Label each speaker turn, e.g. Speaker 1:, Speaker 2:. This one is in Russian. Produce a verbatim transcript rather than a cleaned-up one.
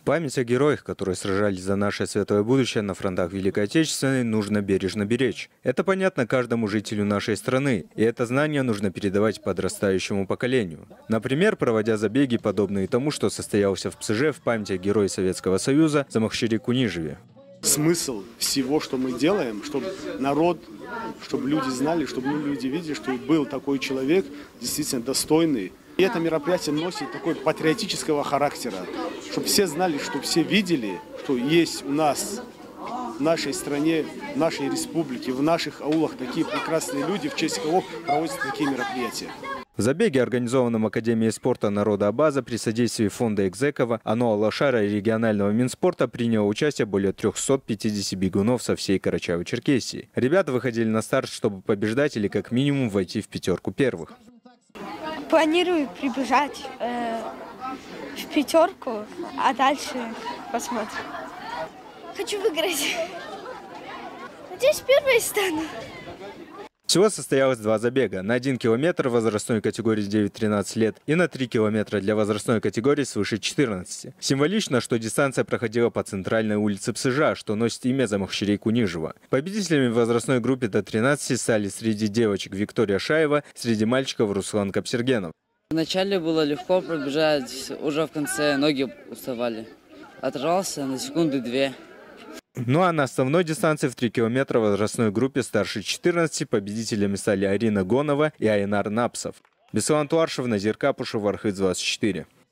Speaker 1: Память о героях, которые сражались за наше светлое будущее на фронтах Великой Отечественной, нужно бережно беречь. Это понятно каждому жителю нашей страны, и это знание нужно передавать подрастающему поколению. Например, проводя забеги, подобные тому, что состоялся в ПСЖ в память о герое Советского Союза Замахшире Кунижеве.
Speaker 2: Смысл всего, что мы делаем, чтобы народ, чтобы люди знали, чтобы люди видели, что был такой человек, действительно достойный. И это мероприятие носит такой патриотического характера, чтобы все знали, чтобы все видели, что есть у нас, в нашей стране, в нашей республике, в наших аулах такие прекрасные люди, в честь кого проводятся такие мероприятия.
Speaker 1: В забеге, организованном Академией спорта народа Абаза при содействии фонда Экзекова, Ануа Лашара и регионального Минспорта приняло участие более трёхсот пятидесяти бегунов со всей Карачаево-Черкесии. Ребята выходили на старт, чтобы побеждать или как минимум войти в пятерку первых.
Speaker 3: Планирую прибежать э, в пятерку, а дальше посмотрим. Хочу выиграть. Надеюсь, первой стану.
Speaker 1: Всего состоялось два забега. На один километр в возрастной категории девять-тринадцать лет и на три километра для возрастной категории свыше четырнадцати. Символично, что дистанция проходила по центральной улице ПСЖ, что носит имя Замахшире Кунижева. Победителями в возрастной группе до тринадцати стали среди девочек Виктория Шаева, среди мальчиков Руслан Капсергенов.
Speaker 4: Вначале было легко пробежать, уже в конце ноги уставали. Оторвался на секунды-две.
Speaker 1: Ну а на основной дистанции в три километра в возрастной группе старше четырнадцати победителями стали Арина Гонова и Айнар Напсов. Беслан Туаршев, Назир Капушев, Архыз двадцать четыре.